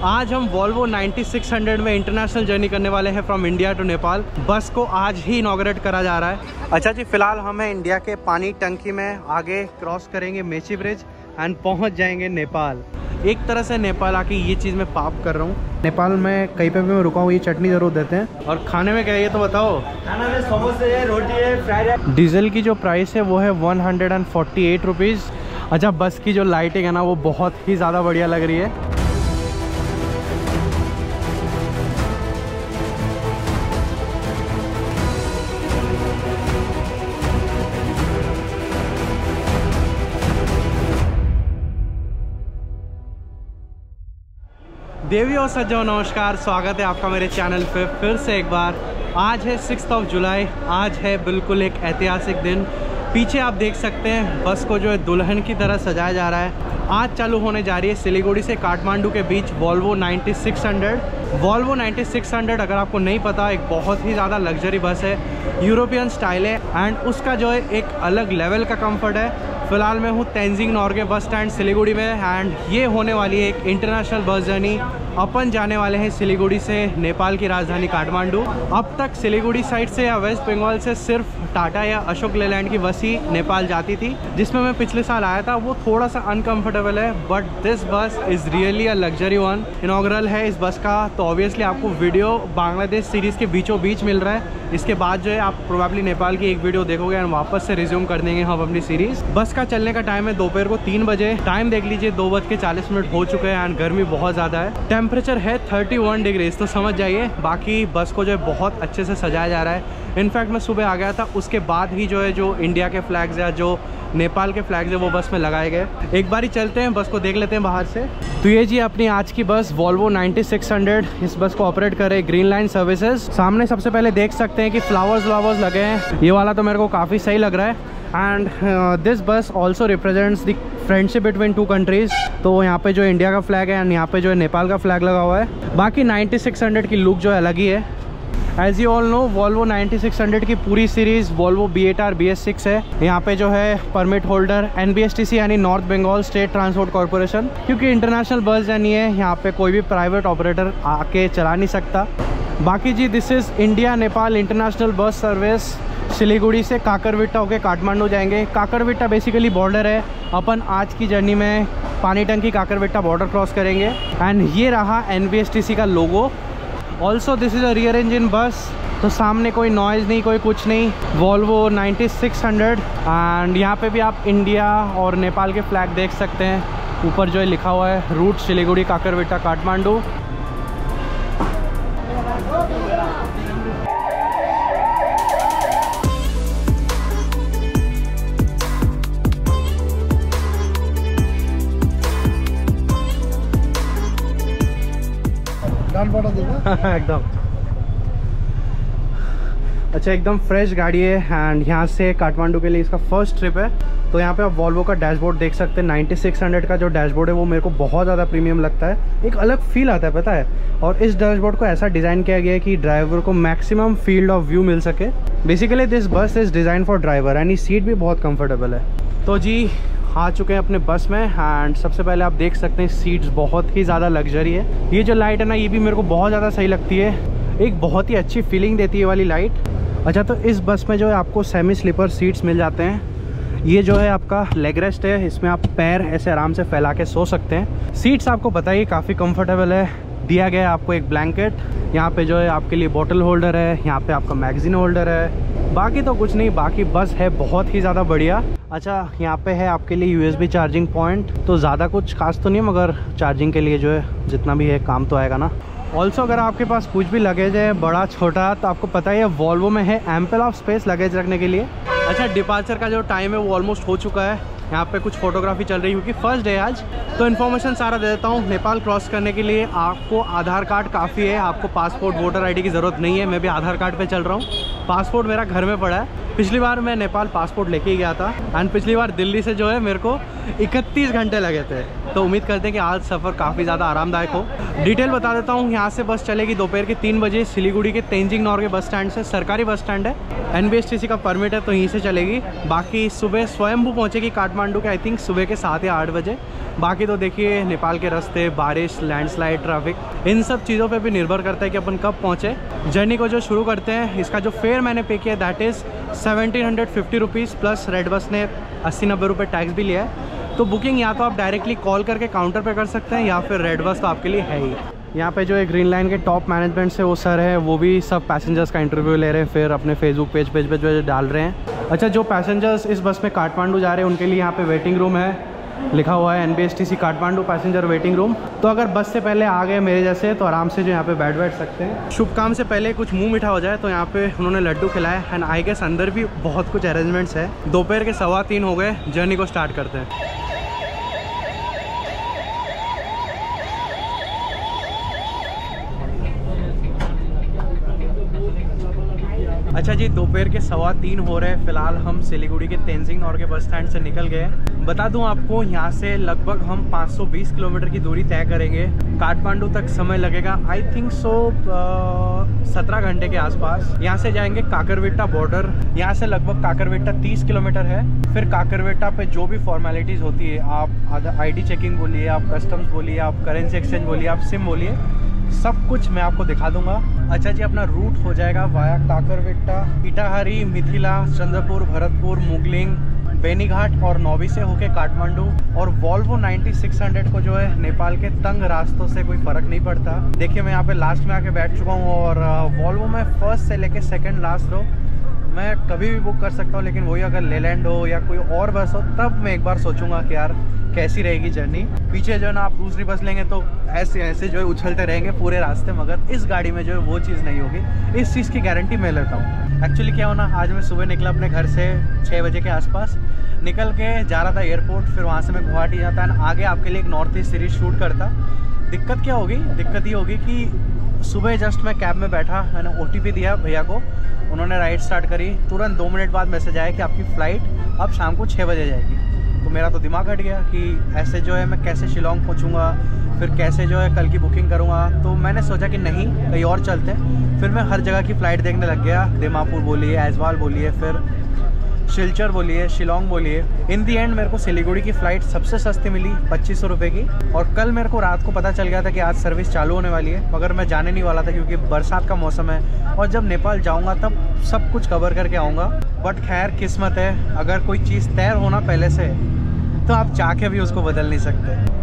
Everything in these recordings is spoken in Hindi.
आज हम वॉल्वो 9600 में इंटरनेशनल जर्नी करने वाले हैं फ्रॉम इंडिया टू नेपाल। बस को आज ही इनॉग्रेट करा जा रहा है। अच्छा जी, फिलहाल हम हैं इंडिया के पानी टंकी में, आगे क्रॉस करेंगे मेची ब्रिज एंड पहुंच जाएंगे नेपाल। एक तरह से नेपाल आके ये चीज़ मैं पाप कर रहा हूँ। नेपाल में कहीं पे भी मैं रुका हूँ ये चटनी ज़रूर देते हैं। और खाने में क्या है ये तो बताओ। खाना में समोसे है, रोटी है, फ्राइड राइस। डीजल की जो प्राइस है वो है 148 रुपीज़। अच्छा, बस की जो लाइटिंग है ना वो बहुत ही ज़्यादा बढ़िया लग रही है। देवी और सज्जनों नमस्कार, स्वागत है आपका मेरे चैनल पे फिर से एक बार। आज है 6 जुलाई। आज है बिल्कुल एक ऐतिहासिक दिन। पीछे आप देख सकते हैं बस को जो है दुल्हन की तरह सजाया जा रहा है। आज चालू होने जा रही है सिलीगुड़ी से काठमांडू के बीच वॉल्वो 9600। वॉल्वो 9600 अगर आपको नहीं पता, एक बहुत ही ज़्यादा लग्जरी बस है, यूरोपियन स्टाइल है एंड उसका जो है एक अलग लेवल का कंफर्ट है। फिलहाल मैं हूँ तेंजिंग नॉर्गे बस स्टैंड सिलीगुड़ी में एंड ये होने वाली है एक इंटरनेशनल बस जर्नी। अपन जाने वाले हैं सिलीगुड़ी से नेपाल की राजधानी काठमांडू। अब तक सिलीगुड़ी साइड से या वेस्ट बंगाल से सिर्फ टाटा या अशोक लेलैंड की बस ही नेपाल जाती थी, जिसमें मैं पिछले साल आया था। वो थोड़ा सा अनकंफर्टेबल है but this bus is really a luxury one. Inaugural है इस बस का, तो ऑब्वियसली आपको वीडियो बांग्लादेश सीरीज़ के बीचों बीच मिल रहा है। इसके बाद जो है आप प्रोबेबली नेपाल की एक वीडियो देखोगे एंड वापस से रिज्यूम कर देंगे हम अपनी सीरीज़। बस का चलने का टाइम है दोपहर को 3 बजे। टाइम देख लीजिए 2:40 हो चुके हैं एंड गर्मी बहुत ज़्यादा है। टेम्परेचर है 31 डिग्रीज, तो समझ जाइए। बाकी बस को जो है बहुत अच्छे से सजाया जा रहा है। इनफैक्ट मैं सुबह आ गया था, उसके बाद ही जो है जो इंडिया के फ्लैग्स या जो नेपाल के फ्लैग्स है वो बस में लगाए गए। एक बार ही चलते हैं, बस को देख लेते हैं बाहर से। तो ये जी अपनी आज की बस वॉल्वो 9600। इस बस को ऑपरेट करे ग्रीन लाइन सर्विसेज। सामने सबसे पहले देख सकते हैं कि फ्लावर्स लगे हैं। ये वाला तो मेरे को काफ़ी सही लग रहा है and this bus also represents the friendship between 2 countries. तो यहाँ पे जो इंडिया का फ्लैग है एंड यहाँ पे जो है नेपाल का फ्लैग लगा हुआ है। बाकी 9600 की लुक जो है अलग ही है। As you all know, Volvo 9600 की पूरी सीरीज़ वॉल्वो B8R BS6 है। यहाँ पे जो है परमिट होल्डर NBSTC यानी north Bengal state transport corporation, क्योंकि इंटरनेशनल बस जर्नी है, यहाँ पे कोई भी प्राइवेट ऑपरेटर आके चला नहीं सकता। बाकी ji this is India Nepal international bus service. Siliguri से काकरविट्टा होके काठमांडू जाएंगे। काकरविट्टा बेसिकली बॉर्डर है। अपन आज की जर्नी में पानी टंकी काकरविट्टा बॉर्डर क्रॉस करेंगे एंड ये रहा NBSTC का logo. Also this is a rear engine bus, तो सामने कोई नॉइज़ नहीं, कोई कुछ नहीं। वॉल्वो 9600 एंड यहाँ पे भी आप इंडिया और नेपाल के फ्लैग देख सकते हैं। ऊपर जो है लिखा हुआ है रूट सिलीगुड़ी काकरविट्टा काठमांडू। एकदम अच्छा, एकदम फ्रेश गाड़ी है एंड यहाँ से काठमांडू के लिए इसका फर्स्ट ट्रिप है। तो यहाँ पे आप वॉल्वो का डैशबोर्ड देख सकते हैं। 9600 का जो डैशबोर्ड है वो मेरे को बहुत ज़्यादा प्रीमियम लगता है। एक अलग फील आता है, पता है। और इस डैशबोर्ड को ऐसा डिज़ाइन किया गया है कि ड्राइवर को मैक्सिमम फील्ड ऑफ व्यू मिल सके। Basically this bus is design for driver and seat भी बहुत कम्फर्टेबल है। तो जी आ चुके हैं अपने बस में एंड सबसे पहले आप देख सकते हैं सीट्स बहुत ही ज़्यादा लग्जरी है। ये जो लाइट है ना, ये भी मेरे को बहुत ज़्यादा सही लगती है। एक बहुत ही अच्छी फीलिंग देती है वाली लाइट। अच्छा, तो इस बस में जो है आपको सेमी स्लीपर सीट्स मिल जाते हैं। ये जो है आपका लेग रेस्ट है, इसमें आप पैर ऐसे आराम से फैला के सो सकते हैं। सीट्स आपको बताइए काफ़ी कंफर्टेबल है। दिया गया है आपको एक ब्लैंकेट। यहाँ पे जो है आपके लिए बॉटल होल्डर है, यहाँ पे आपका मैगजीन होल्डर है। बाकी तो कुछ नहीं, बाकी बस है बहुत ही ज़्यादा बढ़िया। अच्छा, यहाँ पे है आपके लिए USB चार्जिंग पॉइंट। तो ज़्यादा कुछ खास तो नहीं है, मगर चार्जिंग के लिए जो है जितना भी है काम तो आएगा ना। ऑल्सो अगर आपके पास कुछ भी लगेज है बड़ा छोटा, तो आपको पता ही है वॉल्वो में है एम्पल ऑफ स्पेस लगेज रखने के लिए। अच्छा, डिपार्चर का जो टाइम है वो ऑलमोस्ट हो चुका है। यहाँ पे कुछ फोटोग्राफी चल रही है क्योंकि फर्स्ट डे है आज। तो इन्फॉर्मेशन सारा दे देता हूँ। नेपाल क्रॉस करने के लिए आपको आधार कार्ड काफ़ी है, आपको पासपोर्ट वोटर ID की ज़रूरत नहीं है। मैं भी आधार कार्ड पे चल रहा हूँ। पासपोर्ट मेरा घर में पड़ा है। पिछली बार मैं नेपाल पासपोर्ट लेके ही गया था एंड पिछली बार दिल्ली से जो है मेरे को 31 घंटे लगे थे। तो उम्मीद करते हैं कि आज सफ़र काफ़ी ज़्यादा आरामदायक हो। डिटेल बता देता हूँ। यहाँ से बस चलेगी दोपहर के 3 बजे सिलीगुड़ी के तेंजिंग नॉर्गे बस स्टैंड से। सरकारी बस स्टैंड है, NBSTC का परमिट है, तो यहीं से चलेगी। बाकी सुबह स्वयंभू पहुँचेगी काठमांडू के आई थिंक सुबह के 7 या 8 बजे बाकी तो देखिए नेपाल के रास्ते, बारिश, लैंडस्लाइड, ट्रैफिक, इन सब चीज़ों पे भी निर्भर करता है कि अपन कब पहुँचे। जर्नी को जो शुरू करते हैं, इसका जो फेयर मैंने पे किया that is 1750 rupees plus red bus ने 80-90 रुपये टैक्स भी लिया है। तो बुकिंग या तो आप डायरेक्टली कॉल करके काउंटर पे कर सकते हैं या फिर रेड बस तो आपके लिए है ही। यहाँ पे जो एक ग्रीन लाइन के टॉप मैनेजमेंट से वो सर है, वो भी सब पैसेंजर्स का इंटरव्यू ले रहे हैं, फिर अपने फेसबुक पेज पे जो डाल रहे हैं। अच्छा, जो पैसेंजर्स इस बस में काठमांडू जा रहे हैं उनके लिए यहाँ पे वेटिंग रूम है, लिखा हुआ है NBSTC Kathmandu passenger waiting room. तो अगर बस से पहले आ गए मेरे जैसे तो आराम से जो यहाँ पे बैठ सकते हैं। शुभ काम से पहले कुछ मुंह मीठा हो जाए तो यहाँ पे उन्होंने लड्डू खिलाए एंड आई गेस अंदर भी बहुत कुछ अरेंजमेंट्स है। दोपहर के 3:15 हो गए, जर्नी को स्टार्ट करते हैं। अच्छा जी, दोपहर के 3:15 हो रहे हैं। फिलहाल हम सिलीगुड़ी के तेंजिंग नॉर्गे के बस स्टैंड से निकल गए। बता दूं आपको, यहाँ से लगभग हम 520 किलोमीटर की दूरी तय करेंगे। काठमांडू तक समय लगेगा आई थिंक सो 17 घंटे के आसपास। यहाँ से जाएंगे काकरवेट्टा बॉर्डर। यहाँ से लगभग काकरवेट्टा 30 किलोमीटर है। फिर काकरवेट्टा पे जो भी फॉर्मेलिटीज़ होती है, आप ID चेकिंग बोलिए, आप कस्टम्स बोलिए, आप करेंसी एक्सचेंज बोलिए, आप सिम बोलिए, सब कुछ मैं आपको दिखा दूंगा। अच्छा जी, अपना रूट हो जाएगा वाया काकरवेट्टा, इटाहारी, मिथिला, चंद्रपुर, भरतपुर, मुगलिंग, बेनीघाट और नौबी से होके काठमांडू। और वॉल्वो 9600 को जो है नेपाल के तंग रास्तों से कोई फ़र्क नहीं पड़ता। देखिए, मैं यहाँ पे लास्ट में आके बैठ चुका हूँ और वॉल्वो में फर्स्ट से लेके सेकंड लास्ट रो मैं कभी भी बुक कर सकता हूँ। लेकिन वही अगर लेलैंड हो या कोई और बस हो तब मैं एक बार सोचूंगा कि यार कैसी रहेगी जर्नी। पीछे जो है ना, आप दूसरी बस लेंगे तो ऐसे ऐसे जो है उछलते रहेंगे पूरे रास्ते, मगर इस गाड़ी में जो है वो चीज़ नहीं होगी। इस चीज़ की गारंटी मैं लेता हूँ। एक्चुअली क्या होना, आज मैं सुबह निकला अपने घर से 6 बजे के आसपास, निकल के जा रहा था एयरपोर्ट, फिर वहाँ से मैं गुवाहाटी जाता है, आगे आपके लिए एक नॉर्थ ईस्ट सीरीज शूट करता। दिक्कत क्या होगी, दिक्कत ये होगी कि सुबह जस्ट मैं कैब में बैठा, मैंने OTP दिया भैया को, उन्होंने राइड स्टार्ट करी, तुरंत 2 मिनट बाद मैसेज आया कि आपकी फ़्लाइट अब शाम को 6 बजे जाएगी। तो मेरा तो दिमाग हट गया कि ऐसे जो है मैं कैसे शिलोंग पहुंचूंगा, फिर कैसे जो है कल की बुकिंग करूंगा। तो मैंने सोचा कि नहीं, कहीं और चलते हैं। फिर मैं हर जगह की फ़्लाइट देखने लग गया, दीमापुर बोलिए, ऐजवाल बोलिए, फिर शिलचर बोलिए, शिलोंग बोलिए। इन दी एंड मेरे को सिलीगुड़ी की फ़्लाइट सबसे सस्ती मिली 2500 रुपये की। और कल मेरे को रात को पता चल गया था कि आज सर्विस चालू होने वाली है, मगर मैं जाने नहीं वाला था क्योंकि बरसात का मौसम है और जब नेपाल जाऊंगा तब सब कुछ कवर करके आऊँगा। बट खैर किस्मत है, अगर कोई चीज़ तय होना पहले से तो आप चाह के भी उसको बदल नहीं सकते।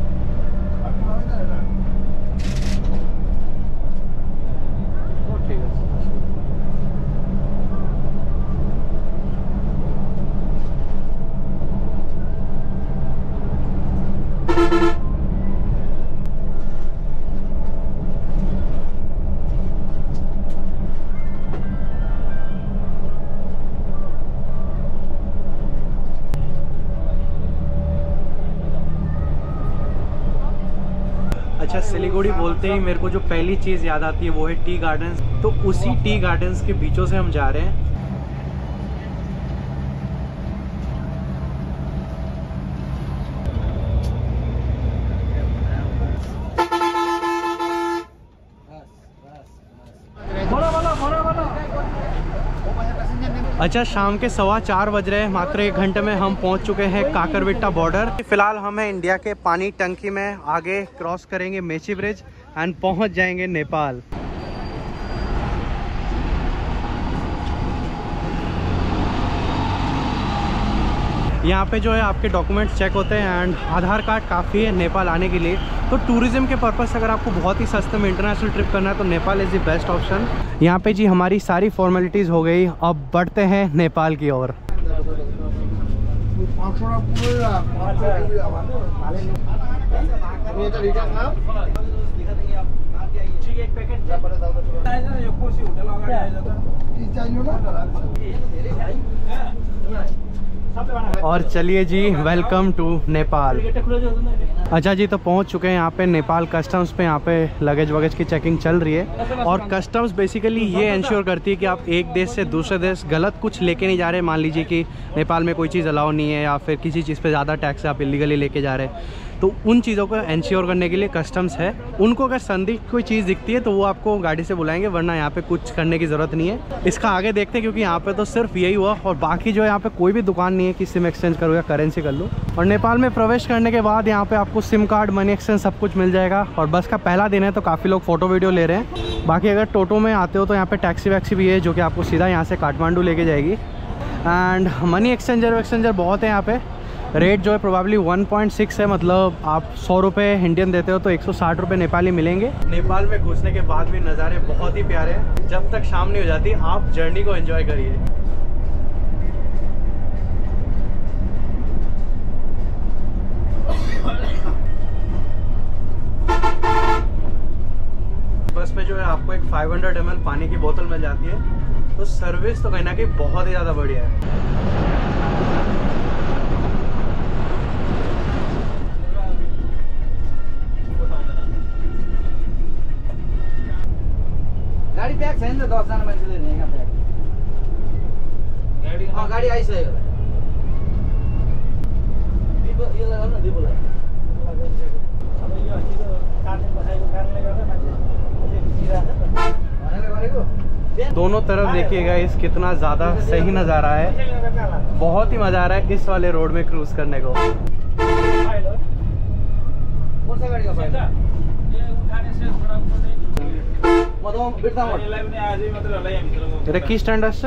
अच्छा, सिलीगुड़ी बोलते ही मेरे को जो पहली चीज़ याद आती है वो है टी गार्डन्स। तो उसी टी गार्डन्स के बीचों से हम जा रहे हैं। अच्छा, शाम के 4:15 बज रहे हैं। मात्र 1 घंटे में हम पहुंच चुके हैं काकरवेट्टा बॉर्डर। फिलहाल हमें इंडिया के पानी टंकी में आगे क्रॉस करेंगे मेची ब्रिज एंड पहुंच जाएंगे नेपाल। यहाँ पे जो है आपके डॉक्यूमेंट्स चेक होते हैं एंड आधार कार्ड काफ़ी है नेपाल आने के लिए। तो टूरिज़्म के पर्पज़ से अगर आपको बहुत ही सस्ते में इंटरनेशनल ट्रिप करना है तो Nepal is the best option. यहाँ पे जी हमारी सारी फॉर्मेलिटीज़ हो गई, अब बढ़ते हैं नेपाल की ओर। और चलिए जी, वेलकम टू नेपाल। अच्छा जी, तो पहुंच चुके हैं यहाँ पे नेपाल कस्टम्स पे। यहाँ पे लगेज वगेज की चेकिंग चल रही है और कस्टम्स बेसिकली ये इंश्योर करती है कि आप एक देश से दूसरे देश गलत कुछ लेके नहीं जा रहे। मान लीजिए कि नेपाल में कोई चीज़ अलाउ नहीं है या फिर किसी चीज़ पे ज़्यादा टैक्स आप इलीगली लेके जा रहे हैं तो उन चीज़ों को इंश्योर करने के लिए कस्टम्स है। उनको अगर संदिग्ध कोई चीज़ दिखती है तो वो आपको गाड़ी से बुलाएंगे, वरना यहाँ पे कुछ करने की ज़रूरत नहीं है। इसका आगे देखते हैं, क्योंकि यहाँ पे तो सिर्फ यही हुआ और बाकी जो यहाँ पे कोई भी दुकान नहीं है कि सिम एक्सचेंज करो या करेंसी कर लो। और नेपाल में प्रवेश करने के बाद यहाँ पे आपको सिम कार्ड, मनी एक्सचेंज सब कुछ मिल जाएगा। और बस का पहला दिन है तो काफ़ी लोग फ़ोटो वीडियो ले रहे हैं। बाकी अगर टोटो में आते हो तो यहाँ पे टैक्सी वैक्सी भी है जो कि आपको सीधा यहाँ से काठमांडू लेके जाएगी। एंड मनी एक्सचेंजर बहुत है यहाँ पे। रेट जो है प्रोबेबली 1.6 है, मतलब आप 100 रुपये इंडियन देते हो तो 160 रुपये नेपाली मिलेंगे। नेपाल में घुसने के बाद भी नज़ारे बहुत ही प्यारे हैं। जब तक शाम नहीं हो जाती आप जर्नी को एंजॉय करिए। बस में जो है आपको एक 500 ml पानी की बोतल मिल जाती है। तो सर्विस तो कहीं ना कहीं बहुत ही ज़्यादा बढ़िया है। गाड़ी प्याक छैन त 10 जना मान्छेले नेका प्याक गाडी गाडी आइसक्यो दिपो यो लगाउन न दिपोलाई अब यो अस्ति त 4 दिन बसाइको कारणले गर्दा मान्छे भनेर गरेको। दोनों तरफ देखिएगा इस कितना ज़्यादा सही नज़ारा है। बहुत ही मज़ा आ रहा है इस वाले रोड में क्रूज करने को। कौन सा गाड़ी का फाइल? रकी स्टैंड से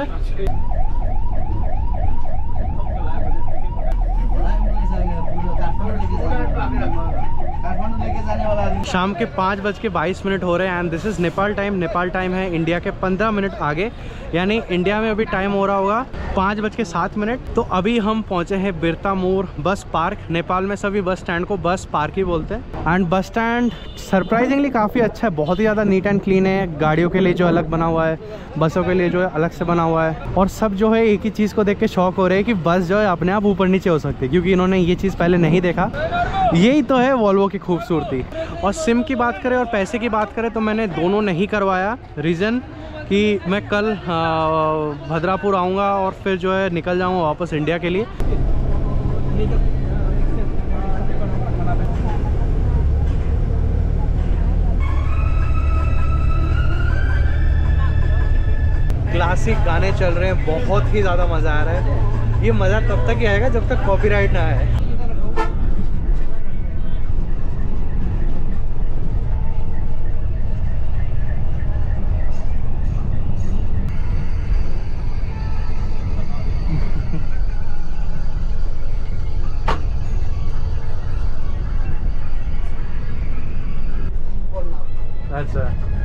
शाम के 5:22 हो रहे हैं and this is Nepal time. Nepal time है इंडिया के 15 मिनट आगे, यानी इंडिया में अभी टाइम हो रहा होगा 5:07। तो अभी हम पहुंचे हैं बिरतामोर बस पार्क। नेपाल में सभी बस स्टैंड को बस पार्क ही बोलते हैं। एंड बस स्टैंड सरप्राइजिंगली काफ़ी अच्छा है, बहुत ही ज़्यादा नीट एंड क्लीन है। गाड़ियों के लिए जो अलग बना हुआ है, बसों के लिए जो है अलग से बना हुआ है। और सब जो है एक ही चीज़ को देख के शौक हो रहे हैं कि बस जो है अपने आप ऊपर नीचे हो सकती है, क्योंकि इन्होंने ये चीज़ पहले नहीं देखा। यही तो है वॉल्वो की खूबसूरती। और सिम की बात करें और पैसे की बात करें तो मैंने दोनों नहीं करवाया। रीज़न कि मैं कल भद्रापुर आऊँगा और फिर जो है निकल जाऊँगा वापस इंडिया के लिए। क्लासिक गाने चल रहे हैं, बहुत ही ज़्यादा मज़ा आ रहा है। ये मज़ा तब तक ही आएगा जब तक कॉपीराइट ना आए। अच्छा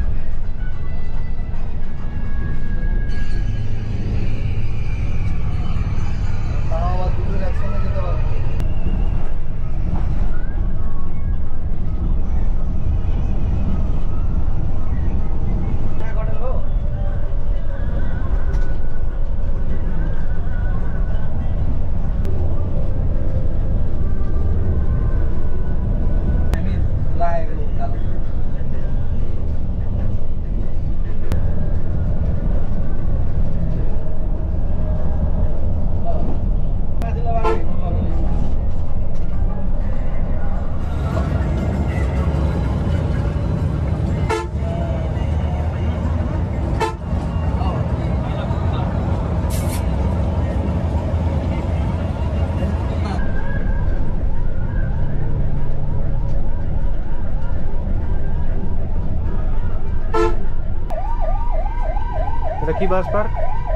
रखी बस पार्क।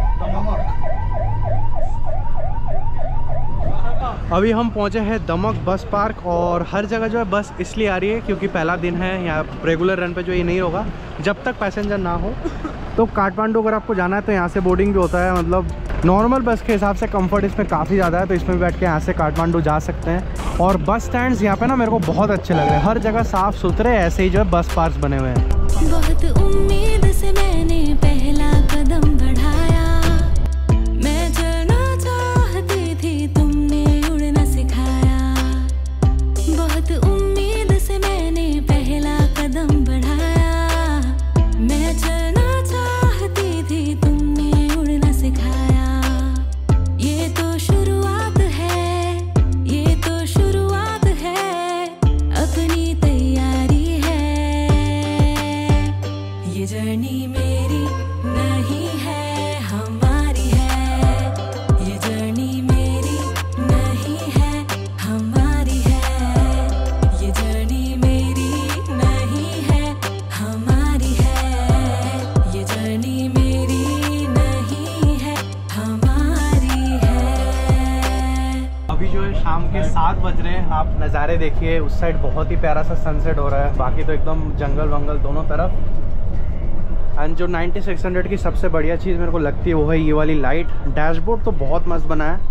अभी हम पहुंचे हैं दमक बस पार्क और हर जगह जो है बस इसलिए आ रही है क्योंकि पहला दिन है। यहाँ रेगुलर रन पे जो ये नहीं होगा जब तक पैसेंजर ना हो। तो काठमांडू अगर आपको जाना है तो यहाँ से बोर्डिंग भी होता है, मतलब नॉर्मल बस के हिसाब से कंफर्ट इसमें काफ़ी ज़्यादा है, तो इसमें बैठ के यहाँ से काठमांडू जा सकते हैं। और बस स्टैंड्स यहाँ पे ना मेरे को बहुत अच्छे लग रहे हैं, हर जगह साफ़ सुथरे ऐसे ही जो है बस पार्क बने हुए हैं। बहुत उम्मीद से मैंने पहला कदम बढ़ाया, मैं चलना चाहती थी तुमने उड़ना सिखाया। बहुत उम्मीद से मैंने पहला कदम बढ़ाया, मैं चलना चाहती थी तुमने उड़ना सिखाया। ये तो शुरुआत है, ये तो शुरुआत है, बज रहे हैं। आप नज़ारे देखिए, उस साइड बहुत ही प्यारा सा सनसेट हो रहा है, बाकी तो एकदम जंगल वंगल दोनों तरफ। एंड जो 9600 की सबसे बढ़िया चीज़ मेरे को लगती है वो है ये वाली लाइट। डैशबोर्ड तो बहुत मस्त बना है।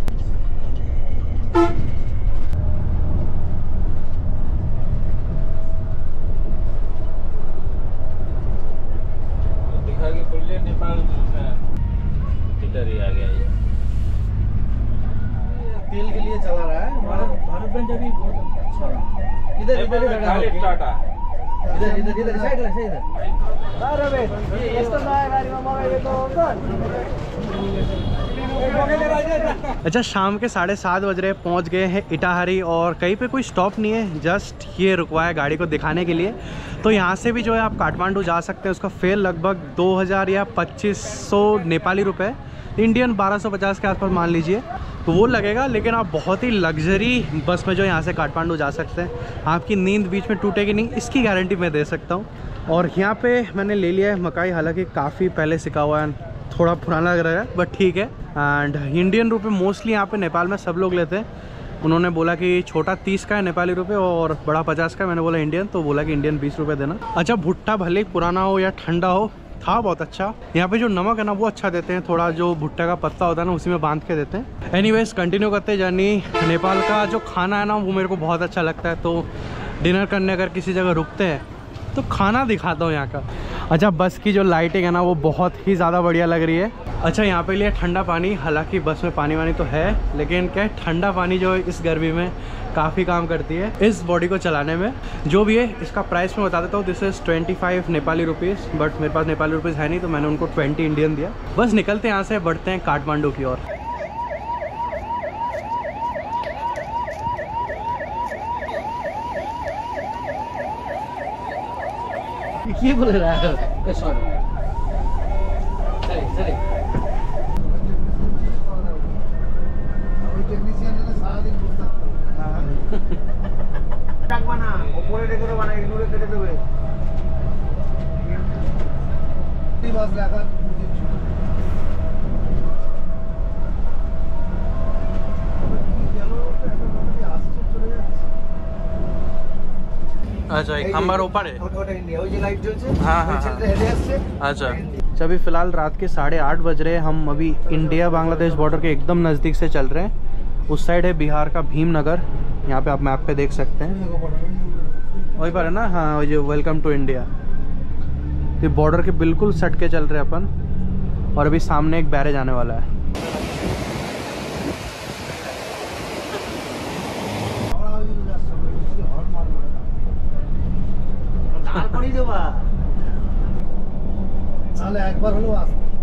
नेपाल इधर ही आ गया ये तेल के लिए चला रहा है। भारत में जब बहुत अच्छा है। इधर इधर टाटा इधर इधर इधर साइड इधर। अरे बे ये तो नया गाड़ी में मगा ये तो अच्छा, शाम के 7:30 बज रहे, पहुंच गए हैं इटाहरी और कहीं पे कोई स्टॉप नहीं है, जस्ट ये रुकवा है गाड़ी को दिखाने के लिए। तो यहाँ से भी जो है आप काठमांडू जा सकते हैं। उसका फेयर लगभग 2000 या 2500 नेपाली रुपए, इंडियन 1250 के आसपास मान लीजिए, तो वो लगेगा। लेकिन आप बहुत ही लग्जरी बस में जो यहाँ से काठमांडू जा सकते हैं। आपकी नींद बीच में टूटेगी नहीं, इसकी गारंटी मैं दे सकता हूँ। और यहाँ पे मैंने ले लिया है मकाई, हालांकि काफ़ी पहले सिका हुआ है, थोड़ा पुराना लग रहा है बट ठीक है। एंड इंडियन रुपए मोस्टली यहाँ पे नेपाल में सब लोग लेते हैं। उन्होंने बोला कि छोटा 30 का है नेपाली रुपए और बड़ा 50 का। मैंने बोला इंडियन, तो बोला कि इंडियन 20 रुपये देना। अच्छा, भुट्टा भले ही पुराना हो या ठंडा हो, था बहुत अच्छा। यहाँ पे जो नमक है ना वो अच्छा देते हैं, थोड़ा जो भुट्टा का पत्ता होता है ना उसी में बांध के देते हैं। एनीवेज कंटिन्यू करते हैं जर्नी। नेपाल का जो खाना है ना वो मेरे को बहुत अच्छा लगता है, तो डिनर करने अगर किसी जगह रुकते हैं तो खाना दिखाता हूँ यहाँ का। अच्छा, बस की जो लाइटिंग है ना वो बहुत ही ज़्यादा बढ़िया लग रही है। अच्छा, यहाँ पे लिए ठंडा पानी, हालांकि बस में पानी वानी तो है, लेकिन क्या ठंडा पानी जो इस गर्मी में काफ़ी काम करती है इस बॉडी को चलाने में। जो भी है इसका प्राइस मैं बता देता हूँ। This is 25 Nepali rupees, but मेरे पास नेपाली रुपीज़ है नहीं तो मैंने उनको 20 इंडियन दिया। बस निकलते हैं यहाँ से, बढ़ते हैं काठमांडू की ओर। ये बोल रहा है सॉरी सॉरी अच्छा, एक नंबर ऊपर है। हाँ हाँ हाँ। अच्छा, अभी फ़िलहाल रात के 8:30 बज रहे हैं। हम अभी इंडिया बांग्लादेश बॉर्डर के एकदम नज़दीक से चल रहे हैं। उस साइड है बिहार का भीमनगर, यहाँ पे आप मैप पे देख सकते हैं, वही पर है ना। हाँ, वो जो वेलकम टू इंडिया, ये बॉर्डर के बिल्कुल सट के चल रहे हैं अपन। और अभी सामने एक बैरेज आने वाला है। एक बार हलो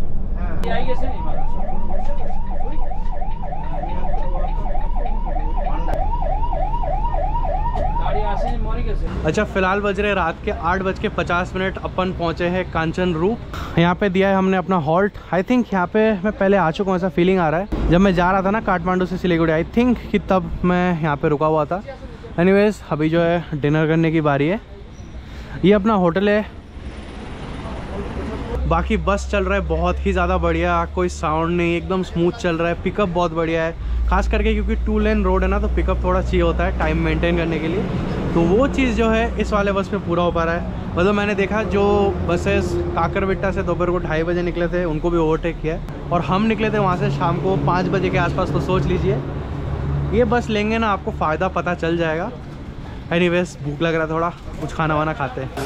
अच्छा, फ़िलहाल बज रहे रात के 8:50। अपन पहुँचे हैं कांचन रूप। यहाँ पे दिया है हमने अपना हॉल्ट। आई थिंक यहाँ पे मैं पहले आ चुका हूँ, ऐसा फीलिंग आ रहा है। जब मैं जा रहा था ना काठमांडू से सिलीगुड़ी, आई थिंक कि तब मैं यहाँ पे रुका हुआ था। एनीवेज, अभी जो है डिनर करने की बारी है। ये अपना होटल है। बाकी बस चल रहा है बहुत ही ज़्यादा बढ़िया, कोई साउंड नहीं, एकदम स्मूथ चल रहा है। पिकअप बहुत बढ़िया है, खास करके क्योंकि 2 लेन रोड है ना, तो पिकअप थोड़ा चाहिए होता है टाइम मेंटेन करने के लिए। तो वो चीज़ जो है इस वाले बस पे पूरा हो पा रहा है। मतलब मैंने देखा जो बसेस काकरबिट्टा से दोपहर को 2:30 बजे निकले थे उनको भी ओवरटेक किया है, और हम निकले थे वहाँ से शाम को 5 बजे के आसपास। तो सोच लीजिए ये बस लेंगे ना, आपको फ़ायदा पता चल जाएगा। एनीवेज, भूख लग रहा है थोड़ा, कुछ खाना वाना खाते हैं।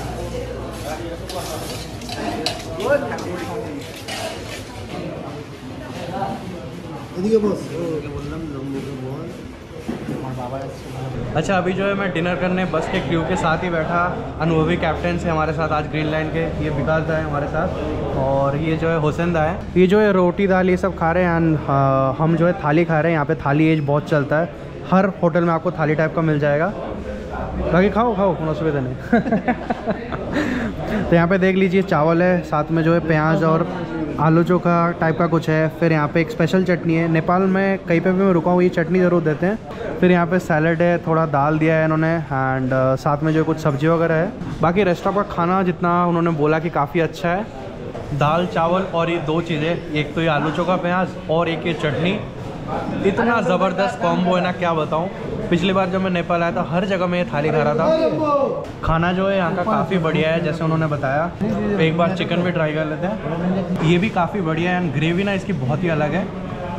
अच्छा, अभी जो है मैं डिनर करने बस के क्रू के साथ ही बैठा। अनुभवी कैप्टन से हमारे साथ आज ग्रीन लाइन के, ये विकास दा है हमारे साथ, और ये जो है हुसैन दा है। ये जो है रोटी दाल ये सब खा रहे हैं। एंड हम जो है थाली खा रहे हैं। यहाँ पे थाली एज बहुत चलता है, हर होटल में आपको थाली टाइप का मिल जाएगा। बाकी खाओ खाओ, कोनो असुविधा नहीं। तो यहाँ पे देख लीजिए चावल है, साथ में जो है प्याज और आलू चोखा टाइप का कुछ है। फिर यहाँ पे एक स्पेशल चटनी है। नेपाल में कहीं पे भी मैं रुका हूँ ये चटनी ज़रूर देते हैं। फिर यहाँ पे सैलड है, थोड़ा दाल दिया है इन्होंने, एंड साथ में जो कुछ सब्जी वगैरह है। बाकी रेस्टोरेंट का खाना जितना उन्होंने बोला कि काफ़ी अच्छा है। दाल चावल और ये 2 चीज़ें, एक तो ये आलू चोखा प्याज और एक ये चटनी, इतना ज़बरदस्त कॉम्बो है ना, क्या बताऊँ। पिछली बार जब मैं नेपाल आया था हर जगह मैं ये थाली खा रहा था। खाना जो है यहाँ का काफ़ी बढ़िया है, जैसे उन्होंने बताया। एक बार चिकन भी ट्राई कर लेते हैं। ये भी काफ़ी बढ़िया है एंड ग्रेवी ना इसकी बहुत ही अलग है।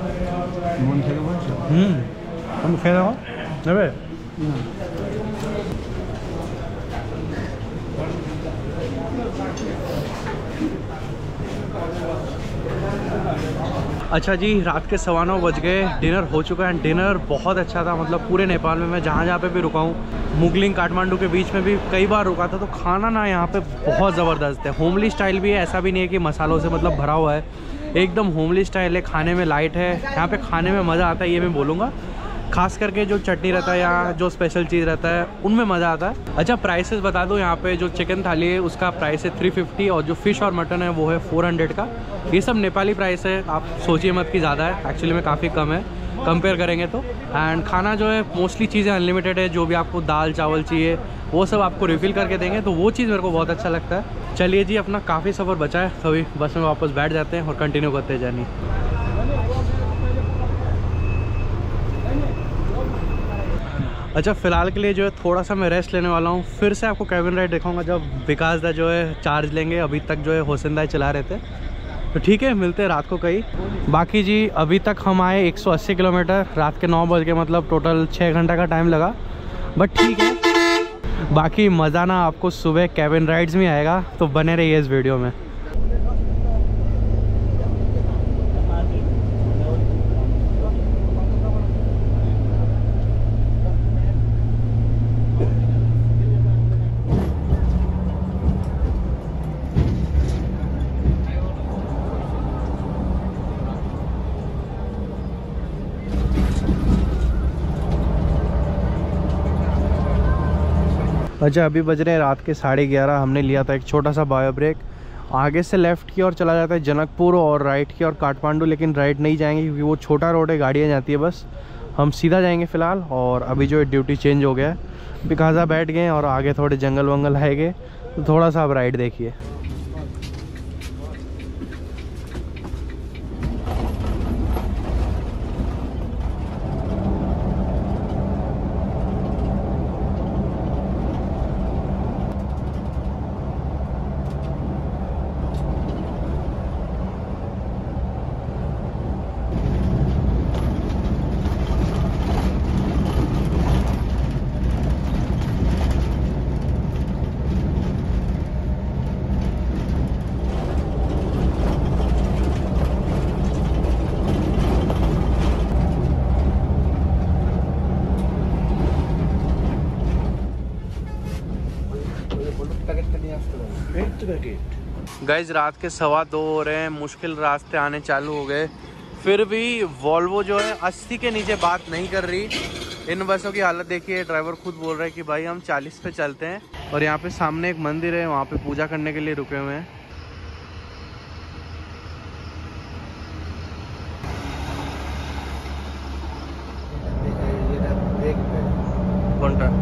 अच्छा जी, रात के 9:15 बज गए, डिनर हो चुका है। डिनर बहुत अच्छा था, मतलब पूरे नेपाल में मैं जहाँ पे भी रुका हूँ, मुगलिंग काठमांडू के बीच में भी कई बार रुका था, तो खाना ना यहाँ पे बहुत ज़बरदस्त है। होमली स्टाइल भी है, ऐसा भी नहीं है कि मसालों से मतलब भरा हुआ है, एकदम होमली स्टाइल है। खाने में लाइट है, यहाँ पे खाने में मज़ा आता है, ये मैं बोलूँगा। खास करके जो चटनी रहता है या जो स्पेशल चीज़ रहता है उनमें मज़ा आता है। अच्छा, प्राइसेस बता दूँ, यहाँ पे जो चिकन थाली है उसका प्राइस है 350 और जो फ़िश और मटन है वो है 400 का। ये सब नेपाली प्राइस है, आप सोचिए मत कि ज़्यादा है, एक्चुअली में काफ़ी कम है कंपेयर करेंगे तो। एंड खाना जो है मोस्टली चीज़ें अनलिमिटेड है, जो भी आपको दाल चावल चाहिए वो सब आपको रिफ़िल करके देंगे, तो वो चीज़ मेरे को बहुत अच्छा लगता है। चलिए जी, अपना काफ़ी सफ़र बचा है, कभी बस में वापस बैठ जाते हैं और कंटिन्यू करते हैं जर्नी। अच्छा, फ़िलहाल के लिए जो है थोड़ा सा मैं रेस्ट लेने वाला हूँ, फिर से आपको केबिन राइड दिखाऊंगा जब विकास दा जो है चार्ज लेंगे। अभी तक जो है होसेन दाई चला रहे थे, तो ठीक है, मिलते हैं रात को कहीं। बाकी जी, अभी तक हम आए 180 किलोमीटर, रात के 9 बज के, मतलब टोटल 6 घंटा का टाइम लगा, बट ठीक है। बाकी मज़ा ना आपको सुबह केबिन राइड्स में आएगा, तो बने रहिए इस वीडियो में। अच्छा, अभी बज रहे हैं रात के 11:30। हमने लिया था एक छोटा सा बायो ब्रेक। आगे से लेफ़्ट की ओर चला जाता है जनकपुर और राइट की ओर काठमांडू, लेकिन राइट नहीं जाएंगे क्योंकि वो छोटा रोड है, गाड़ियाँ जाती है बस। हम सीधा जाएंगे फ़िलहाल। और अभी जो है ड्यूटी चेंज हो गया है, बिकाजा बैठ गए और आगे थोड़े जंगल वंगल आएंगे, तो थोड़ा सा आप राइड देखिए। गाइज, रात के 2:15 हो रहे हैं, मुश्किल रास्ते आने चालू हो गए, फिर भी वॉल्वो जो है 80 के नीचे बात नहीं कर रही। इन बसों की हालत देखिए, ड्राइवर खुद बोल रहा है कि भाई हम 40 पे चलते हैं। और यहाँ पे सामने एक मंदिर है, वहाँ पे पूजा करने के लिए रुके हुए हैं। कौन सा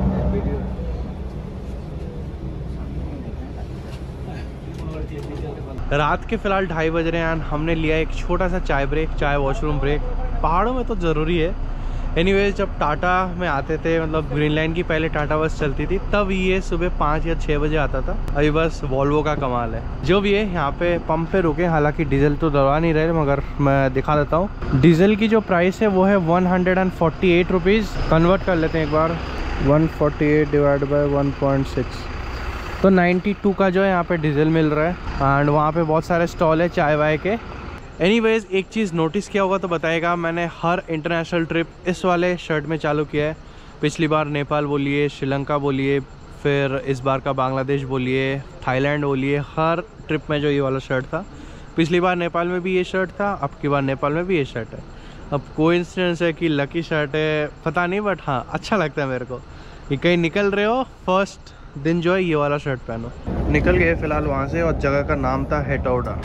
रात के फ़िलहाल 2:30 बज रहे हैं। हमने लिया एक छोटा सा चाय ब्रेक, चाय वॉशरूम ब्रेक। पहाड़ों में तो ज़रूरी है। एनीवेज, जब टाटा में आते थे, मतलब ग्रीन लाइन की पहले टाटा बस चलती थी, तब ये सुबह 5 या 6 बजे आता था। अभी बस वॉल्वो का कमाल है। जो भी है, यहाँ पे पंप पे रुके, हालांकि डीजल तो दलवा नहीं रहे, मगर मैं दिखा देता हूँ। डीजल की जो प्राइस है वो है 148 रुपीज़। कन्वर्ट कर लेते हैं एक बार, 148 डिवाइड बाई 1.6, तो 92 का जो है यहाँ पे डीजल मिल रहा है। एंड वहाँ पे बहुत सारे स्टॉल है चाय वाय के। एनीवेज, एक चीज़ नोटिस किया होगा तो बताएगा, मैंने हर इंटरनेशनल ट्रिप इस वाले शर्ट में चालू किया है। पिछली बार नेपाल बोलिए, श्रीलंका बोलिए, फिर इस बार का बांग्लादेश बोलिए, थाईलैंड बोलिए, हर ट्रिप में जो ये वाला शर्ट था। पिछली बार नेपाल में भी ये शर्ट था, अब की बार नेपाल में भी ये शर्ट है। अब कोइंसिडेंस है कि लकी शर्ट है, पता नहीं, बट हाँ अच्छा लगता है मेरे को कि कहीं निकल रहे हो, फर्स्ट दिन जो है ये वाला शर्ट पहनो। निकल गए फ़िलहाल वहाँ से, और जगह का नाम था हेटौडा।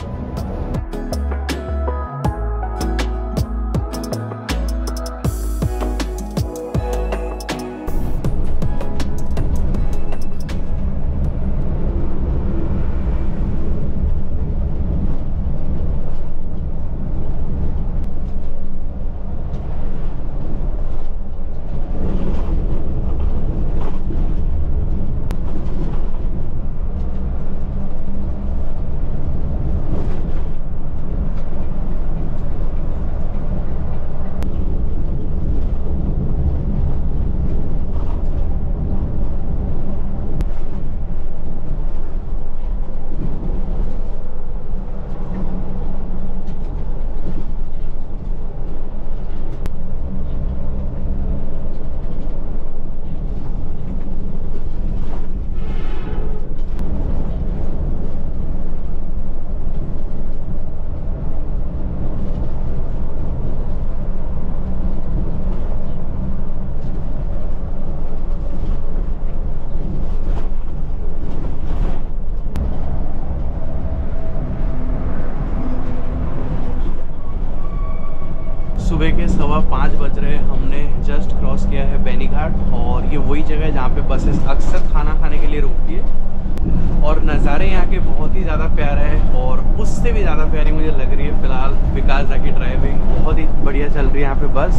और ये वही जगह है जहाँ पे बसेस अक्सर खाना खाने के लिए रुकती है। और नज़ारे यहाँ के बहुत ही ज़्यादा प्यारे हैं और उससे भी ज़्यादा प्यारी मुझे लग रही है फ़िलहाल विकास दा की ड्राइविंग। बहुत ही बढ़िया चल रही है यहाँ पे बस।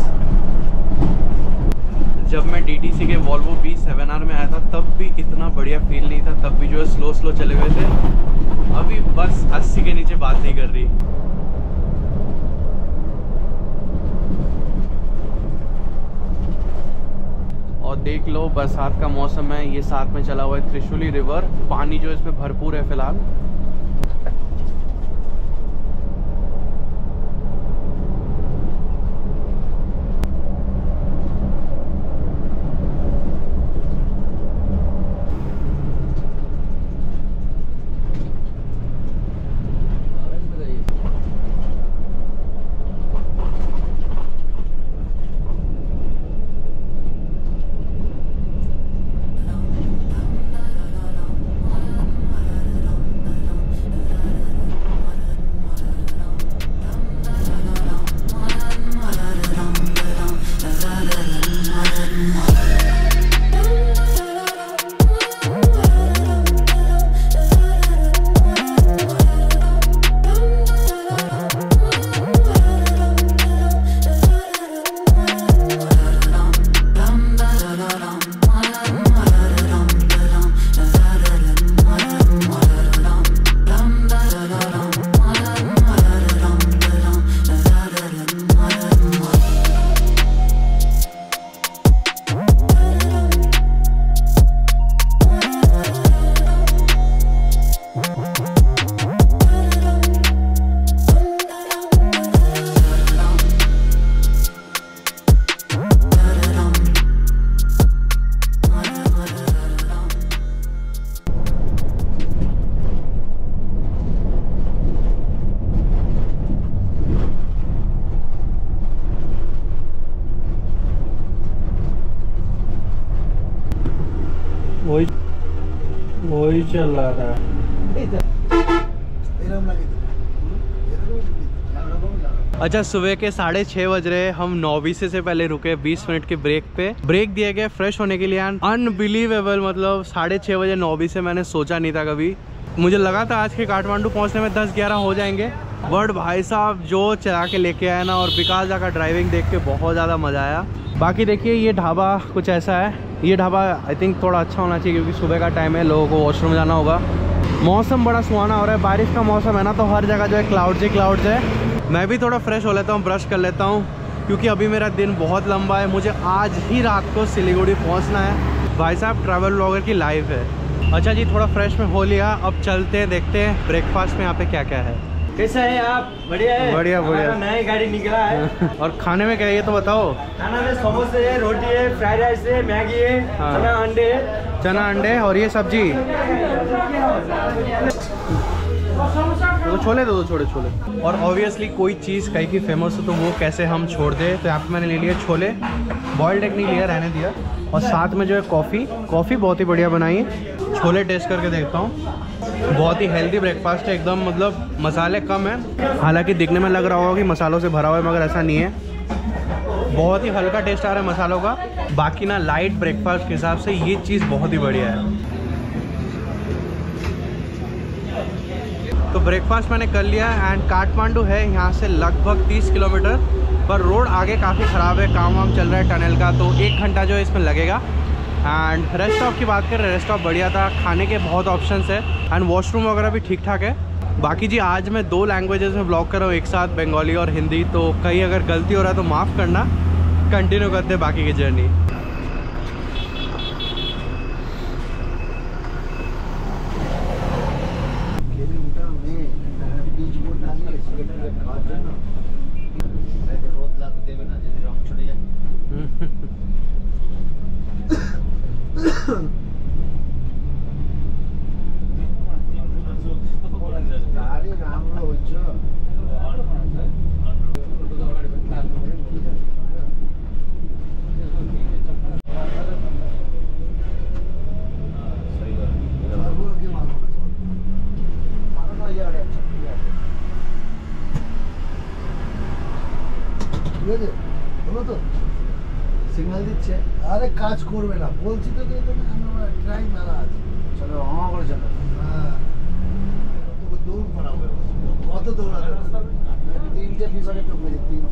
जब मैं DTC के वॉल्वो V7R में आया था तब भी इतना बढ़िया फील नहीं था, तब भी जो है स्लो स्लो चले हुए थे। अभी बस 80 के नीचे बात नहीं कर रही। और देख लो बरसात का मौसम है, ये साथ में चला हुआ है त्रिशूली रिवर, पानी जो इसमें भरपूर है फिलहाल। वही चल रहा था। अच्छा, सुबह के 6:30 बज रहे, हम 9:20 से पहले रुके 20 मिनट के ब्रेक पे। ब्रेक दिए गए फ्रेश होने के लिए। अनबिलीवेबल, मतलब 6:30 बजे 9:20 मैंने सोचा नहीं था कभी। मुझे लगा था आज के काठमांडू पहुंचने में 10-11 हो जाएंगे, बट भाई साहब जो चला के लेके आया ना, और विकास दा का ड्राइविंग देख के बहुत ज़्यादा मज़ा आया। बाकी देखिए ये ढाबा कुछ ऐसा है। ये ढाबा आई थिंक थोड़ा अच्छा होना चाहिए क्योंकि सुबह का टाइम है, लोगों को वॉशरूम जाना होगा। मौसम बड़ा सुहाना हो रहा है, बारिश का मौसम है ना, तो हर जगह जो है क्लाउड्स है। मैं भी थोड़ा फ्रेश हो लेता हूँ, ब्रश कर लेता हूँ क्योंकि अभी मेरा दिन बहुत लंबा है। मुझे आज ही रात को सिलीगुड़ी पहुँचना है। भाई साहब ट्रैवल ब्लॉगर की लाइव है। अच्छा जी, थोड़ा फ्रेश में हो लिया, अब चलते हैं, देखते हैं ब्रेकफास्ट में यहाँ पे क्या क्या है। कैसा है आप? बढ़िया है। बढ़िया बढ़िया। नई गाड़ी निकला है। और खाने में क्या है ये तो बताओ। खाना में समोसे है, रोटी है, फ्राइड राइस है, मैगी है, चना अंडे है। चना अंडे और ये सब्जी। तो छोले दो छोले। और ऑब्वियसली कोई चीज़ कहीं की फेमस हो तो वो कैसे हम छोड़ दें, तो यहाँ पे मैंने ले लिया छोले, बॉइल्ड एग नहीं लिया, रहने दिया। और साथ में जो है कॉफ़ी बहुत ही बढ़िया बनाई है। छोले टेस्ट करके देखता हूँ। बहुत ही हेल्दी ब्रेकफास्ट है एकदम, मतलब मसाले कम है। हालांकि दिखने में लग रहा होगा कि मसालों से भरा हुआ है, मगर ऐसा नहीं है। बहुत ही हल्का टेस्ट आ रहा है मसालों का। बाकी ना लाइट ब्रेकफास्ट के हिसाब से ये चीज़ बहुत ही बढ़िया है। तो ब्रेकफास्ट मैंने कर लिया एंड काठमांडू है यहाँ से लगभग 30 किलोमीटर, पर रोड आगे काफ़ी ख़राब है, काम वाम चल रहा है टनल का, तो 1 घंटा जो है इसमें लगेगा। एंड रेस्ट स्टॉप की बात करें, रेस्ट स्टॉप बढ़िया था, खाने के बहुत ऑप्शंस है एंड वॉशरूम वगैरह भी ठीक ठाक है। बाकी जी आज मैं 2 लैंग्वेजेस में ब्लॉग कर रहा हूँ एक साथ, बंगाली और हिंदी, तो कहीं अगर गलती हो रहा है तो माफ़ करना। कंटिन्यू करते हैं बाकी की जर्नी। অনেক কাজ করবে না বলছি তো আমরা ট্রাই মেলা আছে চলো আমার করে চলো হ্যাঁ তোকে দৌড় করাবে কত দৌড়াবে 3টে ফিফারে টোপে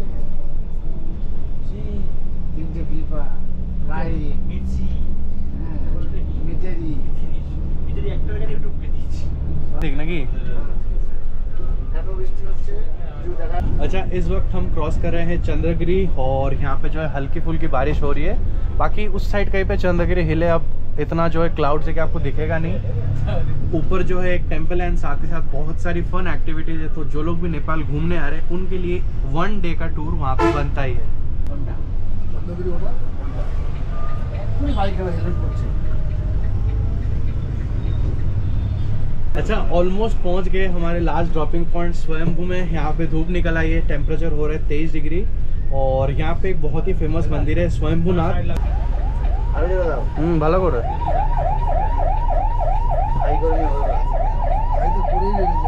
3টে ফিফা রাই মিচি মিটেরি একটা গাড়ি ঢুকে দিয়েছি देखना कि এত বৃষ্টি হচ্ছে अच्छा इस वक्त हम क्रॉस कर रहे हैं चंद्रगिरी और यहाँ पे जो है हल्की फुल्की बारिश हो रही है। बाकी उस साइड कहीं पे चंद्रगिरी हिल है, अब इतना जो है क्लाउड से कि आपको दिखेगा नहीं। ऊपर जो है एक टेंपल है, साथ ही साथ बहुत सारी फन एक्टिविटीज है। तो जो लोग भी नेपाल घूमने आ रहे हैं उनके लिए 1 डे का टूर वहाँ पे बनता ही है। চন্দ্রগিরি ওটা এক্ষুনি বাইকে হেলমেট করছে अच्छा ऑलमोस्ट पहुंच गए हमारे लास्ट ड्रॉपिंग पॉइंट स्वयंभू में। यहाँ पे धूप निकल आई है, टेम्परेचर हो रहा है 23 डिग्री और यहाँ पे एक बहुत ही फेमस मंदिर है स्वयंभूनाथ। ভালো করে ভাই তো করেই রেখেছে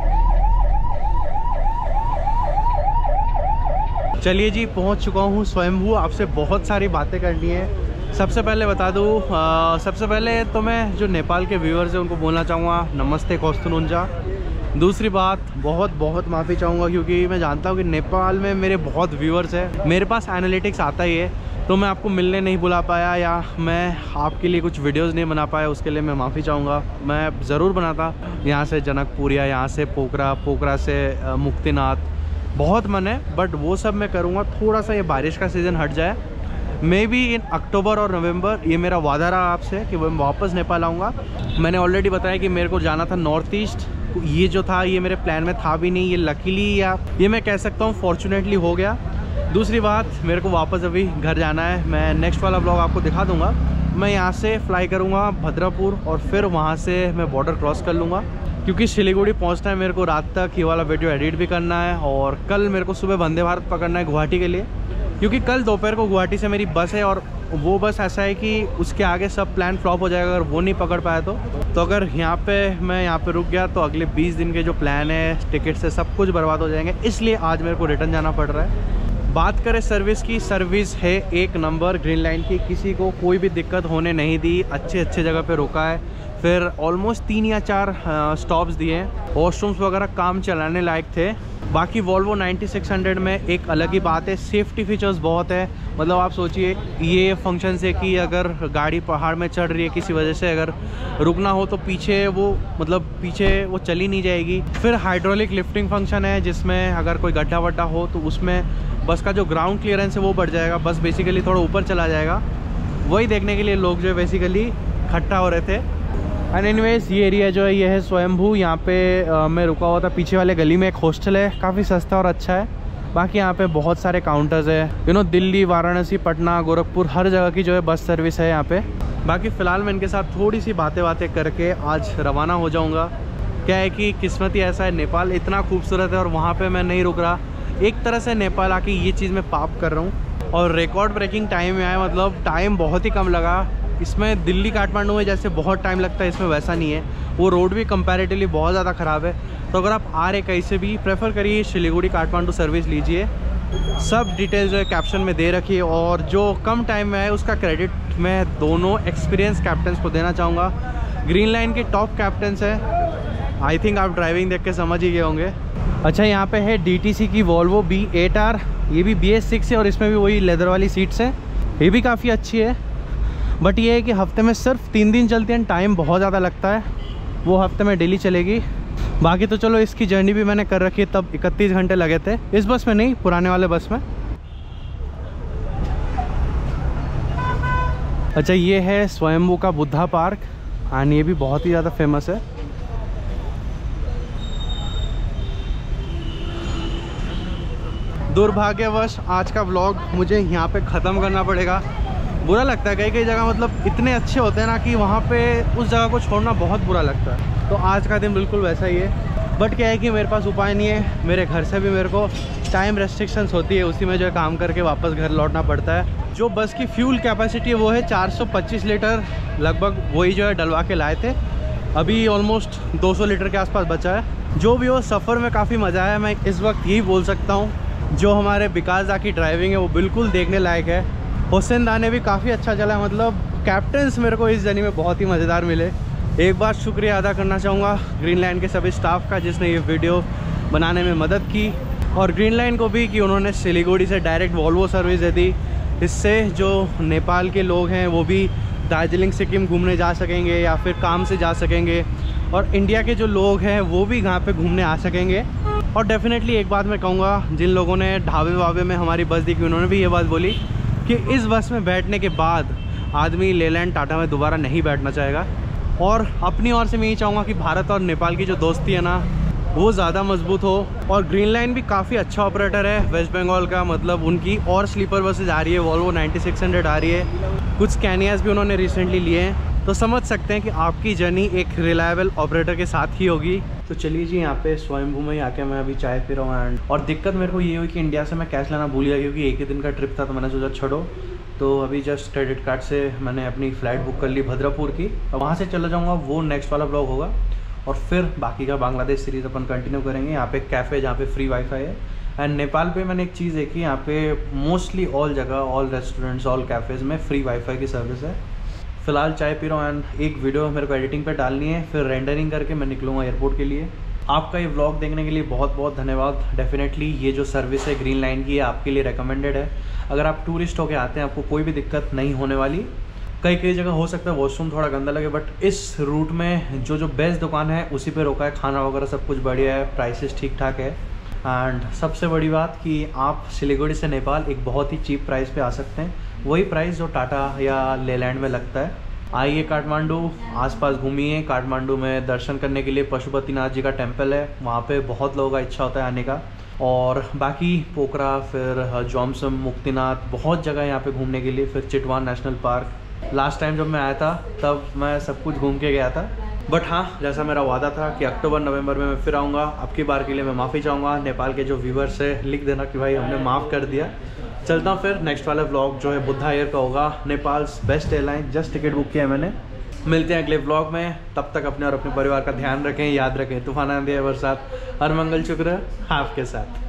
चलिए जी पहुंच चुका हूँ स्वयंभू। आपसे बहुत सारी बातें करनी है। सबसे पहले बता दूँ, सबसे पहले तो मैं जो नेपाल के व्यूअर्स हैं उनको बोलना चाहूँगा नमस्ते कौस्तुनुंजा। दूसरी बात बहुत बहुत माफ़ी चाहूँगा क्योंकि मैं जानता हूँ कि नेपाल में मेरे बहुत व्यूअर्स हैं। मेरे पास एनालिटिक्स आता ही है तो मैं आपको मिलने नहीं बुला पाया या मैं आपके लिए कुछ वीडियोस नहीं बना पाया, उसके लिए मैं माफ़ी चाहूँगा। मैं ज़रूर बनाता। यहाँ से जनकपुरिया, यहाँ से पोखरा, पोखरा से मुक्तिनाथ, बहुत मन है बट वो सब मैं करूँगा थोड़ा सा ये बारिश का सीज़न हट जाए। मे बी इन अक्टूबर और नवंबर, ये मेरा वादा रहा आपसे कि मैं वापस नेपाल आऊँगा। मैंने ऑलरेडी बताया कि मेरे को जाना था नॉर्थ ईस्ट, ये जो था ये मेरे प्लान में था भी नहीं, ये लकीली या ये मैं कह सकता हूँ फॉर्चुनेटली हो गया। दूसरी बात, मेरे को वापस अभी घर जाना है। मैं नेक्स्ट वाला ब्लॉग आपको दिखा दूँगा। मैं यहाँ से फ्लाई करूँगा भद्रापुर और फिर वहाँ से मैं बॉर्डर क्रॉस कर लूँगा क्योंकि सिलीगुड़ी पहुँचना है मेरे को रात तक। ये वाला वीडियो एडिट भी करना है और कल मेरे को सुबह वंदे भारत पकड़ना है गुवाहाटी के लिए क्योंकि कल दोपहर को गुवाहाटी से मेरी बस है और वो बस ऐसा है कि उसके आगे सब प्लान फ्लॉप हो जाएगा अगर वो नहीं पकड़ पाया तो अगर यहाँ पे मैं यहाँ पे रुक गया तो अगले 20 दिन के जो प्लान है, टिकट से सब कुछ बर्बाद हो जाएंगे। इसलिए आज मेरे को रिटर्न जाना पड़ रहा है। बात करें सर्विस की, सर्विस है 1 नंबर। ग्रीन लाइन की किसी को कोई भी दिक्कत होने नहीं दी, अच्छे जगह पे रुका है। फिर ऑलमोस्ट 3 या 4 स्टॉप्स दिए हैं, वॉशरूम्स वगैरह काम चलाने लायक थे। बाकी वॉल्वो 9600 में एक अलग ही बात है, सेफ्टी फीचर्स बहुत है। मतलब आप सोचिए ये फंक्शन से कि अगर गाड़ी पहाड़ में चढ़ रही है किसी वजह से अगर रुकना हो तो पीछे वो चली नहीं जाएगी। फिर हाइड्रोलिक लिफ्टिंग फंक्शन है जिसमें अगर कोई गड्ढा वड्ढा हो तो उसमें बस का जो ग्राउंड क्लियरेंस है वो बढ़ जाएगा, बस बेसिकली थोड़ा ऊपर चला जाएगा। वही देखने के लिए लोग जो है बेसिकली इकट्ठा हो रहे थे। एंड एनीवेज ये एरिया जो है ये है स्वयंभू। यहाँ पे मैं रुका हुआ था, पीछे वाले गली में एक हॉस्टल है, काफ़ी सस्ता और अच्छा है। बाकी यहाँ पे बहुत सारे काउंटर्स है, दिल्ली, वाराणसी, पटना, गोरखपुर, हर जगह की जो है बस सर्विस है यहाँ पे। बाकी फ़िलहाल मैं इनके साथ थोड़ी सी बातें करके आज रवाना हो जाऊँगा। क्या है कि किस्मत ही ऐसा है, नेपाल इतना खूबसूरत है और वहाँ पर मैं नहीं रुक रहा। एक तरह से नेपाल आके ये चीज़ मैं पाप कर रहा हूँ और रिकॉर्ड ब्रेकिंग टाइम में आया, मतलब टाइम बहुत ही कम लगा। इसमें दिल्ली काठमांडू में जैसे बहुत टाइम लगता है इसमें वैसा नहीं है। वो रोड भी कंपैरेटिवली बहुत ज़्यादा ख़राब है। तो अगर आप आ रहे कहीं से भी प्रेफर करिए सिलीगुड़ी काठमांडू सर्विस लीजिए। सब डिटेल्स जो है कैप्शन में दे रखिए और जो कम टाइम में है उसका क्रेडिट मैं दोनों एक्सपीरियंस कैप्टन्स को देना चाहूँगा। ग्रीन लाइन के टॉप कैप्टन्स हैं। आई थिंक आप ड्राइविंग देख के समझ ही गए होंगे। अच्छा यहाँ पे है DTC की वॉल्वो B8R, ये भी BS6 है और इसमें भी वही लेदर वाली सीट्स हैं। ये भी काफ़ी अच्छी है बट ये है कि हफ्ते में सिर्फ 3 दिन चलती है, टाइम बहुत ज़्यादा लगता है। वो हफ्ते में डेली चलेगी। बाकी तो चलो इसकी जर्नी भी मैंने कर रखी है, तब 31 घंटे लगे थे। इस बस में नहीं, पुराने वाले बस में। अच्छा ये है स्वयंभू का बुद्धा पार्क एंड ये भी बहुत ही ज़्यादा फेमस है। दुर्भाग्यवश आज का व्लॉग मुझे यहाँ पे ख़त्म करना पड़ेगा। बुरा लगता है, कई जगह मतलब इतने अच्छे होते हैं ना कि वहाँ पे उस जगह को छोड़ना बहुत बुरा लगता है। तो आज का दिन बिल्कुल वैसा ही है। बट क्या है कि मेरे पास उपाय नहीं है, मेरे घर से भी मेरे को टाइम रेस्ट्रिक्शंस होती है, उसी में जो है काम करके वापस घर लौटना पड़ता है। जो बस की फ्यूल कैपेसिटी है वो है 425 लीटर लगभग, वही जो है डलवा के लाए थे। अभी ऑलमोस्ट 200 लीटर के आसपास बचा है। जो भी हो, सफ़र में काफ़ी मज़ा आया। मैं इस वक्त यही बोल सकता हूँ, जो हमारे विकास दा की ड्राइविंग है वो बिल्कुल देखने लायक है हुसैन दाने भी काफ़ी अच्छा चला, मतलब कैप्टन्स मेरे को इस जर्नी में बहुत ही मज़ेदार मिले। एक बार शुक्रिया अदा करना चाहूँगा ग्रीनलैंड के सभी स्टाफ का जिसने ये वीडियो बनाने में मदद की, और ग्रीनलैंड को भी कि उन्होंने सिलीगुड़ी से डायरेक्ट वॉल्वो सर्विस दे दी। इससे जो नेपाल के लोग हैं वो भी दार्जिलिंग सिक्किम घूमने जा सकेंगे या फिर काम से जा सकेंगे, और इंडिया के जो लोग हैं वो भी यहाँ पे घूमने आ सकेंगे। और डेफिनेटली एक बात मैं कहूँगा, जिन लोगों ने ढाबे वाबे में हमारी बस देखी उन्होंने भी ये बात बोली कि इस बस में बैठने के बाद आदमी लेलैंड टाटा में दोबारा नहीं बैठना चाहेगा। और अपनी ओर से मैं यही चाहूँगा कि भारत और नेपाल की जो दोस्ती है ना वो ज़्यादा मजबूत हो। और ग्रीनलैंड भी काफ़ी अच्छा ऑपरेटर है वेस्ट बंगाल का, मतलब उनकी और स्लीपर बसेज आ रही है, वॉल्वो 9600 आ रही है, कुछ स्कैनियाज भी उन्होंने रिसेंटली लिए हैं। तो समझ सकते हैं कि आपकी जर्नी एक रिलायबल ऑपरेटर के साथ ही होगी। तो चलिए जी, यहाँ पे स्वयंभू में आके मैं अभी चाय पी रहा हूँ। और दिक्कत मेरे को ये हुई कि इंडिया से मैं कैश लाना भूल गया, क्योंकि एक ही दिन का ट्रिप था, तो मैंने सोचा छोड़ो। तो अभी जस्ट क्रेडिट कार्ड से मैंने अपनी फ़्लाइट बुक कर ली भद्रापुर की, और वहाँ से चला जाऊँगा, वो नेक्स्ट वाला ब्लॉग होगा। और फिर बाकी का बांग्लादेश सीरीज़ अपन कंटिन्यू करेंगे। यहाँ पे कैफ़े जहाँ पे फ्री वाईफाई है। एंड नेपाल पे मैंने एक चीज़ देखी, यहाँ पे मोस्टली ऑल जगह, ऑल रेस्टोरेंट्स, ऑल कैफ़ेज़ में फ्री वाईफाई की सर्विस है। फ़िलहाल चाय पी रहा हूँ एंड एक वीडियो मेरे को एडिटिंग पे डालनी है, फिर रेंडरिंग करके मैं निकलूँगा एयरपोर्ट के लिए। आपका ये व्लॉग देखने के लिए बहुत बहुत धन्यवाद। डेफिनेटली ये जो सर्विस है ग्रीनलैंड की, आपके लिए रिकमेंडेड है। अगर आप टूरिस्ट होकर आते हैं आपको कोई भी दिक्कत नहीं होने वाली। कई जगह हो सकता है वॉशरूम थोड़ा गंदा लगे, बट इस रूट में जो बेस्ट दुकान है उसी पे रोका है। खाना वगैरह सब कुछ बढ़िया है, प्राइसेस ठीक ठाक है। एंड सबसे बड़ी बात कि आप सिलीगुड़ी से नेपाल एक बहुत ही चीप प्राइस पे आ सकते हैं, वही प्राइस जो टाटा या लेलैंड में लगता है। आइए काठमांडू, आसपास घूमिए। काठमांडू में दर्शन करने के लिए पशुपतिनाथ जी का टेम्पल है, वहाँ पे बहुत लोगों का इच्छा होता है आने का। और बाकी पोखरा, फिर जोमसम, मुक्तिनाथ, बहुत जगह यहाँ पे घूमने के लिए। फिर Chitwan national park, last time जब मैं आया था तब मैं सब कुछ घूम के गया था। बट हाँ, जैसा मेरा वादा था कि अक्टूबर नवंबर में मैं फिर आऊँगा। अब की बार के लिए मैं माफ़ी चाहूँगा। नेपाल के जो व्यूवर्स से लिख देना कि भाई हमने माफ़ कर दिया। चलता हूँ फिर, नेक्स्ट वाला व्लॉग जो है बुद्धा एयर का होगा, Nepal's best airline. Just ticket book किया है मैंने। मिलते हैं अगले व्लॉग में, तब तक अपने और अपने परिवार का ध्यान रखें, याद रखें तूफान आंधी बरसात, हर मंगल शुक्र आपके साथ।